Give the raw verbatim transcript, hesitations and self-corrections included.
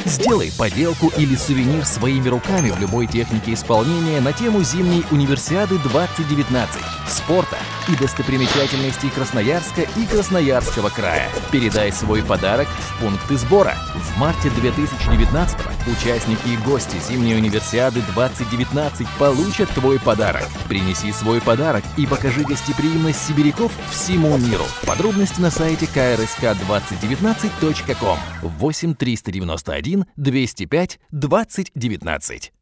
Сделай поделку или сувенир своими руками в любой технике исполнения на тему зимней Универсиады двадцать девятнадцать, спорта и достопримечательностей Красноярска и Красноярского края. Передай свой подарок в пункты сбора. В марте две тысячи девятнадцатого участники и гости зимней Универсиады двадцать девятнадцать получат твой подарок. Принеси свой подарок и покажи гостеприимность сибиряков всему миру. Подробности на сайте ка эр эс ка двадцать девятнадцать точка ком восемь триста девяносто один двести пять двадцать девятнадцать.